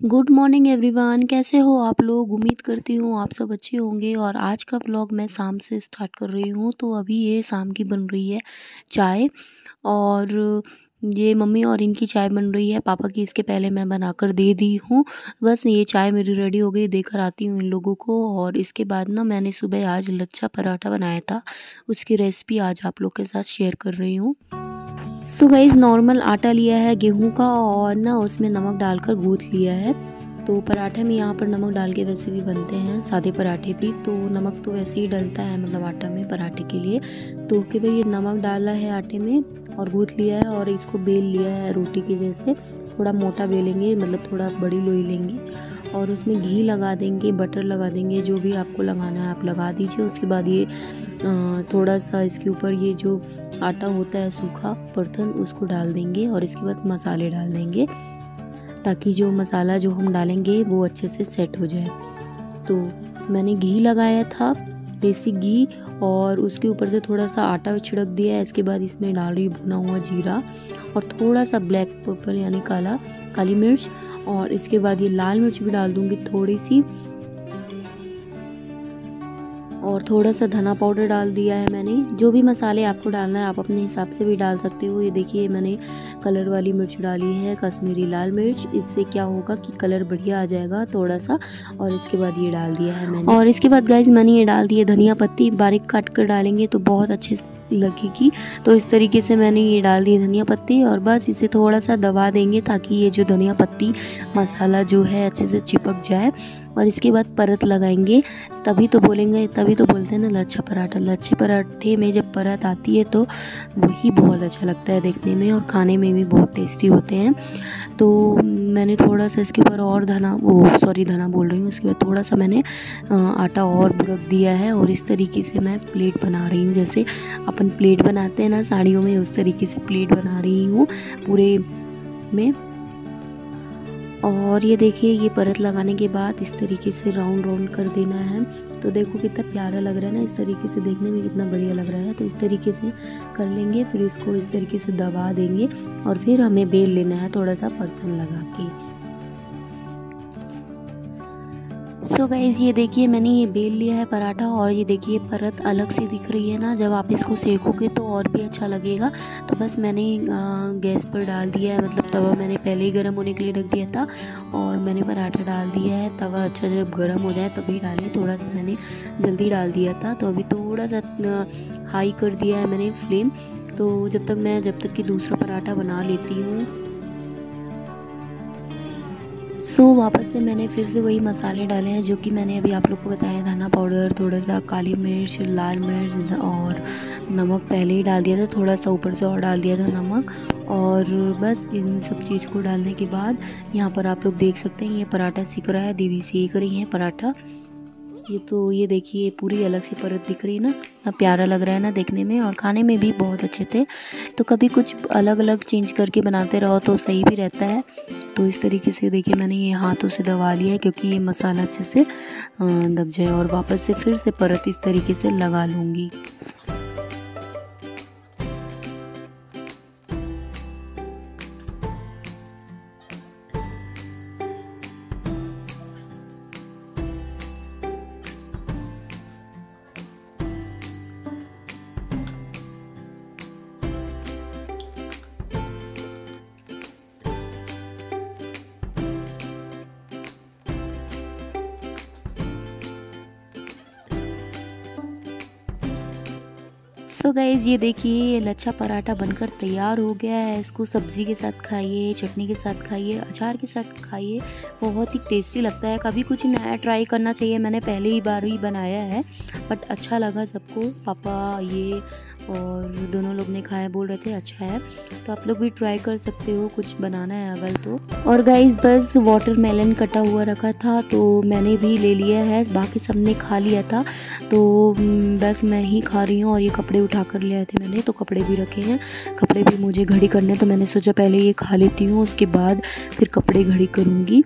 Good morning everyone, कैसे हो आप लोग। उम्मीद करती हूँ आप सब अच्छे होंगे। और आज का व्लॉग मैं शाम से स्टार्ट कर रही हूँ। तो अभी ये शाम की बन रही है चाय, और ये मम्मी और इनकी चाय बन रही है। पापा की इसके पहले मैं बनाकर दे दी हूँ। बस ये चाय मेरी रेडी हो गई, देकर आती हूँ इन लोगों को। और इसके बाद ना मैंने सुबह आज लच्छा पराठा बनाया था, उसकी रेसिपी आज आप लोग के साथ शेयर कर रही हूँ। सो गाइस, नॉर्मल आटा लिया है गेहूं का, और ना उसमें नमक डालकर गूँथ लिया है। तो पराठे में यहाँ पर नमक डाल के वैसे भी बनते हैं, सादे पराठे भी। तो नमक तो वैसे ही डलता है, मतलब आटा में पराठे के लिए। तो कि भाई ये नमक डाला है आटे में और गूँथ लिया है, और इसको बेल लिया है रोटी के जैसे। थोड़ा मोटा बेलेंगे, मतलब थोड़ा बड़ी लोई लेंगे, और उसमें घी लगा देंगे, बटर लगा देंगे, जो भी आपको लगाना है आप लगा दीजिए। उसके बाद ये थोड़ा सा इसके ऊपर ये जो आटा होता है सूखा बर्तन, उसको डाल देंगे। और इसके बाद मसाले डाल देंगे, ताकि जो मसाला जो हम डालेंगे वो अच्छे से सेट हो जाए। तो मैंने घी लगाया था, देसी घी, और उसके ऊपर से थोड़ा सा आटा छिड़क दिया है। इसके बाद इसमें डाल रही भुना हुआ जीरा, और थोड़ा सा ब्लैक पेपर यानी काली मिर्च, और इसके बाद ये लाल मिर्च भी डाल दूंगी थोड़ी सी, और थोड़ा सा धना पाउडर डाल दिया है मैंने। जो भी मसाले आपको डालना है आप अपने हिसाब से भी डाल सकते हो। ये देखिए मैंने कलर वाली मिर्च डाली है, कश्मीरी लाल मिर्च। इससे क्या होगा कि कलर बढ़िया आ जाएगा थोड़ा सा। और इसके बाद ये डाल दिया है मैंने। और इसके बाद गाइस मैंने ये डाल दिया धनिया पत्ती, बारीक काट कर डालेंगे तो बहुत अच्छे लगेगी। तो इस तरीके से मैंने ये डाल दी धनिया पत्ती, और बस इसे थोड़ा सा दबा देंगे ताकि ये जो धनिया पत्ती मसाला जो है अच्छे से चिपक जाए। और इसके बाद परत लगाएंगे, तभी तो बोलते हैं ना लच्छा पराठा। लच्छे पराठे में जब परत आती है तो वही बहुत अच्छा लगता है देखने में, और खाने में भी बहुत टेस्टी होते हैं। तो मैंने थोड़ा सा इसके ऊपर और धना बोल रही हूँ। इसके बाद थोड़ा सा मैंने आटा और बुरक दिया है, और इस तरीके से मैं प्लेट बना रही हूँ। जैसे अपन प्लेट बनाते हैं ना साड़ियों में, उस तरीके से प्लेट बना रही हूँ पूरे में। और ये देखिए ये परत लगाने के बाद इस तरीके से राउंड कर देना है। तो देखो कितना प्यारा लग रहा है ना, इस तरीके से देखने में कितना बढ़िया लग रहा है। तो इस तरीके से कर लेंगे, फिर इसको इस तरीके से दबा देंगे, और फिर हमें बेल लेना है थोड़ा सा बर्तन लगा के। सो गाइस ये देखिए मैंने ये बेल लिया है पराठा, और ये देखिए परत अलग से दिख रही है ना। जब आप इसको सेकोगे तो और भी अच्छा लगेगा। तो बस मैंने गैस पर डाल दिया है, मतलब तवा मैंने पहले ही गर्म होने के लिए रख दिया था, और मैंने पराठा डाल दिया है। तवा अच्छा जब गर्म हो जाए तभी डालें, थोड़ा सा मैंने जल्दी डाल दिया था। तो अभी थोड़ा सा हाई कर दिया है मैंने फ्लेम। तो जब तक कि दूसरा पराठा बना लेती हूँ। वापस से मैंने फिर से वही मसाले डाले हैं जो कि मैंने अभी आप लोग को बताया। धना पाउडर, थोड़ा सा काली मिर्च, लाल मिर्च, और नमक पहले ही डाल दिया था, थोड़ा सा ऊपर से और डाल दिया था नमक। और बस इन सब चीज़ को डालने के बाद यहाँ पर आप लोग देख सकते हैं ये पराठा सीख रहा है, दीदी सीख रही हैं पराठा। ये देखिए पूरी अलग सी परत दिख रही है ना, इतना प्यारा लग रहा है ना देखने में, और खाने में भी बहुत अच्छे थे। तो कभी कुछ अलग अलग चेंज करके बनाते रहो तो सही भी रहता है। तो इस तरीके से देखिए मैंने ये हाथों से दबा लिया है, क्योंकि ये मसाला अच्छे से दब जाए। और वापस से फिर से परत इस तरीके से लगा लूँगी। सो गाइज़ ये देखिए ये लच्छा पराठा बनकर तैयार हो गया है। इसको सब्ज़ी के साथ खाइए, चटनी के साथ खाइए, अचार के साथ खाइए, बहुत ही टेस्टी लगता है। कभी कुछ नया ट्राई करना चाहिए। मैंने पहले ही बार ही बनाया है, बट अच्छा लगा सबको। पापा ये और दोनों लोग ने खाया, बोल रहे थे अच्छा है। तो आप लोग भी ट्राई कर सकते हो कुछ बनाना है अगर तो। और गाइस बस वाटरमेलन कटा हुआ रखा था तो मैंने भी ले लिया है, बाकी सब ने खा लिया था। तो बस मैं ही खा रही हूँ। और ये कपड़े उठा कर ले आए थे मैंने, तो कपड़े भी रखे हैं। कपड़े भी मुझे घड़ी करने, तो मैंने सोचा पहले ये खा लेती हूँ, उसके बाद फिर कपड़े घड़ी करूँगी।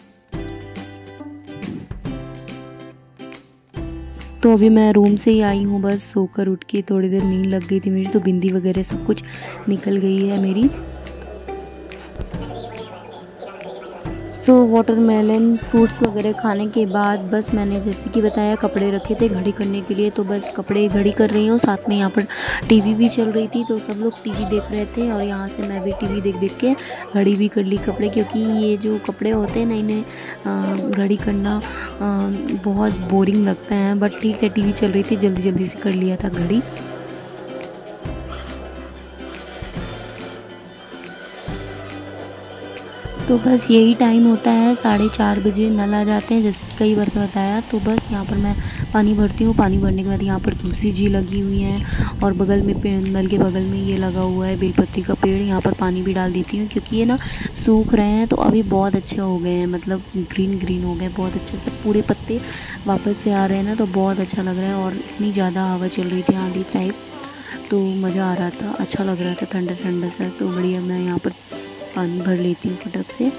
तो अभी मैं रूम से ही आई हूँ, बस सोकर उठ के थोड़ी देर नींद लग गई थी मेरी, तो बिंदी वगैरह सब कुछ निकल गई है मेरी। सो वाटरमेलन फ्रूट्स वगैरह खाने के बाद बस मैंने जैसे कि बताया कपड़े रखे थे घड़ी करने के लिए, तो बस कपड़े घड़ी कर रही हूँ। साथ में यहाँ पर टीवी भी चल रही थी, तो सब लोग टीवी देख रहे थे और यहाँ से मैं भी टीवी देख देख के घड़ी भी कर ली कपड़े, क्योंकि ये जो कपड़े होते हैं ना इन्हें घड़ी करना बहुत बोरिंग लगता है। बट ठीक है, टीवी चल रही थी, जल्दी जल्दी से कर लिया था घड़ी। तो बस यही टाइम होता है, 4:30 बजे नल आ जाते हैं जैसे कि कई बार तो बताया। तो बस यहाँ पर मैं पानी भरती हूँ। पानी भरने के बाद यहाँ पर तुलसी जी लगी हुई हैं और बगल में नल के बगल में ये लगा हुआ है बेलपत्री का पेड़। यहाँ पर पानी भी डाल देती हूँ क्योंकि ये ना सूख रहे हैं, तो अभी बहुत अच्छे हो गए हैं, मतलब ग्रीन ग्रीन हो गए बहुत अच्छे से, पूरे पत्ते वापस से आ रहे हैं ना, तो बहुत अच्छा लग रहा है। और इतनी ज़्यादा हवा चल रही थी आंधी टाइप, तो मज़ा आ रहा था, अच्छा लग रहा था, ठंडा ठंडा सा। तो बढ़िया मैं यहाँ पर पानी भर लेती हूँ फटक से।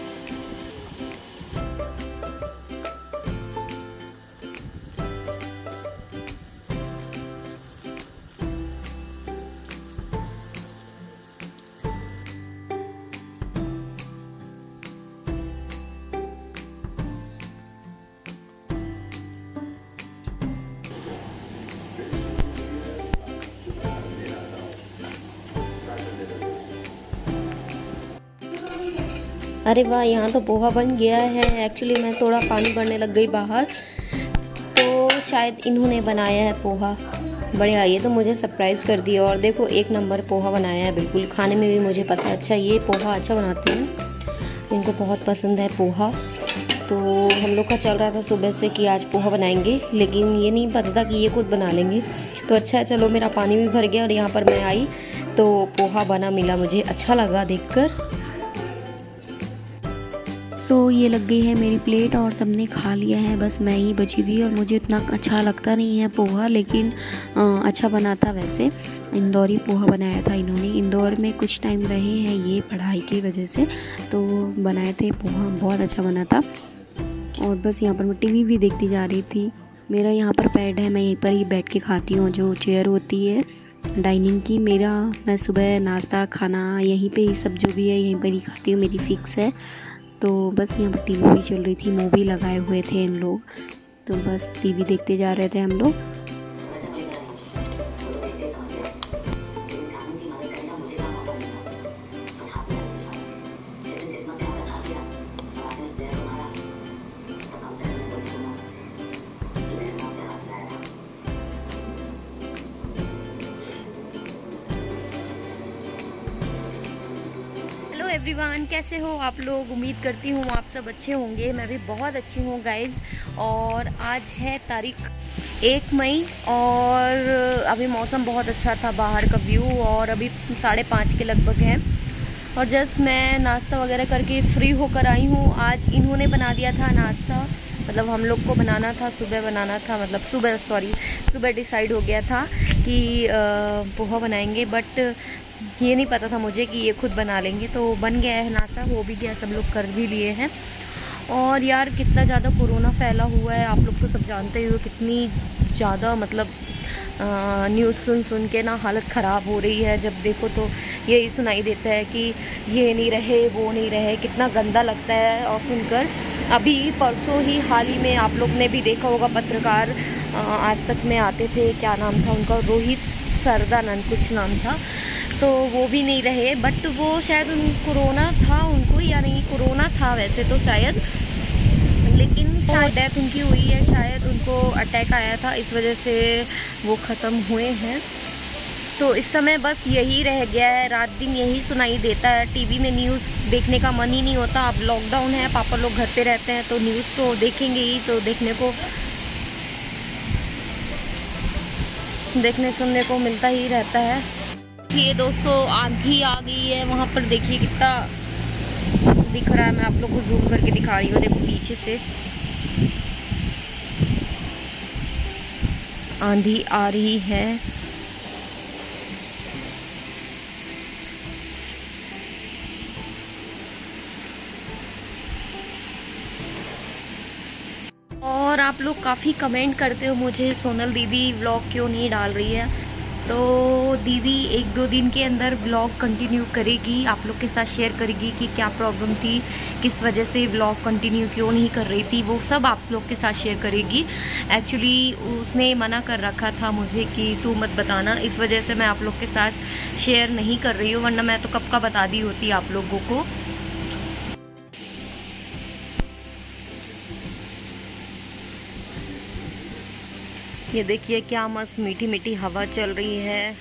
अरे वाह, यहाँ तो पोहा बन गया है। एक्चुअली मैं थोड़ा पानी भरने लग गई बाहर, तो शायद इन्होंने बनाया है पोहा। बढ़िया, ये तो मुझे सरप्राइज़ कर दिया। और देखो 1 नंबर पोहा बनाया है, बिल्कुल खाने में भी मुझे पता है। अच्छा, ये पोहा अच्छा बनाते हैं, इनको बहुत पसंद है पोहा। तो हम लोग का चल रहा था सुबह से कि आज पोहा बनाएंगे, लेकिन ये नहीं पता था कि ये खुद बना लेंगे। तो अच्छा चलो, मेरा पानी भी भर गया और यहाँ पर मैं आई तो पोहा बना मिला, मुझे अच्छा लगा देखकर। सो ये लग गई है मेरी प्लेट और सबने खा लिया है, बस मैं ही बची हुई। और मुझे इतना अच्छा लगता नहीं है पोहा, लेकिन अच्छा बना था। वैसे इंदौरी पोहा बनाया था इन्होंने, इंदौर में कुछ टाइम रहे हैं ये पढ़ाई की वजह से, तो बनाए थे पोहा, बहुत अच्छा बना था। और बस यहाँ पर मैं टीवी भी देखती जा रही थी। मेरा यहाँ पर बेड है, मैं यहीं पर ही बैठ के खाती हूँ, जो चेयर होती है डाइनिंग की। मैं सुबह नाश्ता खाना यहीं पे ही, सब जो भी है यहीं पर ही खाती हूँ, मेरी फिक्स है। तो बस यहाँ पर टीवी भी चल रही थी, मूवी लगाए हुए थे इन लोग, तो बस टीवी देखते जा रहे थे हम लोग। एवरीवन, कैसे हो आप लोग? उम्मीद करती हूँ आप सब अच्छे होंगे। मैं भी बहुत अच्छी हूँ गाइज़। और आज है तारीख 1 मई और अभी मौसम बहुत अच्छा था, बाहर का व्यू, और अभी 5:30 के लगभग है। और जस्ट मैं नाश्ता वगैरह करके फ्री होकर आई हूँ। आज इन्होंने बना दिया था नाश्ता, मतलब हम लोग को बनाना था, सुबह बनाना था, मतलब सुबह डिसाइड हो गया था कि पोहा बनाएंगे। बट ये नहीं पता था मुझे कि ये खुद बना लेंगे, तो बन गया है नाश्ता, हो भी गया, सब लोग कर भी लिए हैं। और यार कितना ज़्यादा कोरोना फैला हुआ है, आप लोग तो सब जानते हो, कितनी ज़्यादा, मतलब न्यूज़ सुन के ना हालत ख़राब हो रही है। जब देखो तो यही सुनाई देता है कि ये नहीं रहे, वो नहीं रहे, कितना गंदा लगता है और सुनकर। अभी परसों ही हाल ही में आप लोग ने भी देखा होगा, पत्रकार आज तक में आते थे, क्या नाम था उनका, रोहित सरदानंद कुछ नाम था, तो वो भी नहीं रहे। बट वो शायद कोरोना था उनको, या नहीं कोरोना था वैसे तो शायद, लेकिन शायद डेथ उनकी हुई है, शायद उनको अटैक आया था, इस वजह से वो ख़त्म हुए हैं। तो इस समय बस यही रह गया है, रात दिन यही सुनाई देता है। टीवी में न्यूज़ देखने का मन ही नहीं होता। अब लॉकडाउन है, पापा लोग घर पे रहते हैं, तो न्यूज़ तो देखेंगे ही, तो देखने सुनने को मिलता ही रहता है। ये दोस्तों आंधी आ गई है, वहाँ पर देखिए कितना दिख रहा है, मैं आप लोग को जूम करके दिखा रही हूँ, देखो पीछे से आंधी आ रही है। और आप लोग काफ़ी कमेंट करते हो मुझे, सोनल दीदी व्लॉग क्यों नहीं डाल रही है। तो दीदी 1-2 दिन के अंदर ब्लॉग कंटिन्यू करेगी, आप लोग के साथ शेयर करेगी कि क्या प्रॉब्लम थी, किस वजह से ब्लॉग कंटिन्यू क्यों नहीं कर रही थी, वो सब आप लोग के साथ शेयर करेगी। एक्चुअली उसने मना कर रखा था मुझे कि तू मत बताना, इस वजह से मैं आप लोग के साथ शेयर नहीं कर रही हूँ, वरना मैं तो कब का बता दी होती आप लोगों को। ये देखिए क्या मस्त मीठी मीठी हवा चल रही है।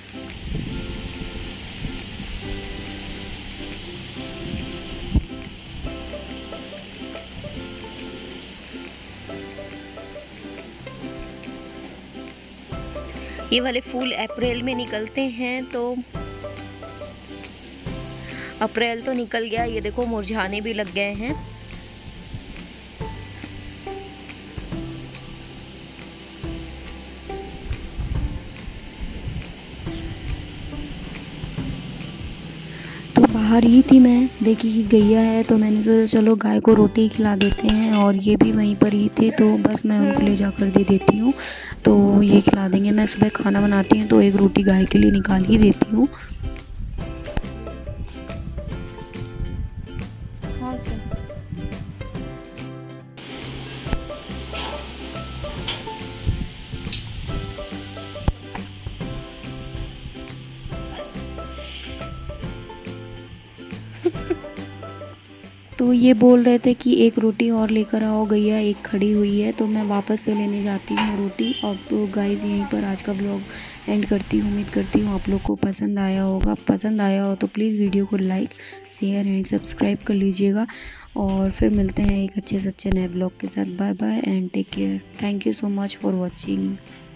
ये वाले फूल अप्रैल में निकलते हैं, तो अप्रैल तो निकल गया, ये देखो मुरझाने भी लग गए हैं। तो बाहर ही थी मैं, देखी कि गैया है, तो मैंने सोचा चलो गाय को रोटी खिला देते हैं, और ये भी वहीं पर ही थे, तो बस मैं उनको ले जाकर दे देती हूँ, तो ये खिला देंगे। मैं सुबह खाना बनाती हूँ तो एक रोटी गाय के लिए निकाल ही देती हूँ। हाँ सर। तो ये बोल रहे थे कि एक रोटी और लेकर आओ गैया, एक खड़ी हुई है, तो मैं वापस से लेने जाती हूँ रोटी। अब गाइस यहीं पर आज का ब्लॉग एंड करती हूँ। उम्मीद करती हूँ आप लोग को पसंद आया होगा। पसंद आया हो तो प्लीज़ वीडियो को लाइक, शेयर एंड सब्सक्राइब कर लीजिएगा, और फिर मिलते हैं एक अच्छे से अच्छे नए ब्लॉग के साथ। Bye bye and take care. Thank you so much for watching.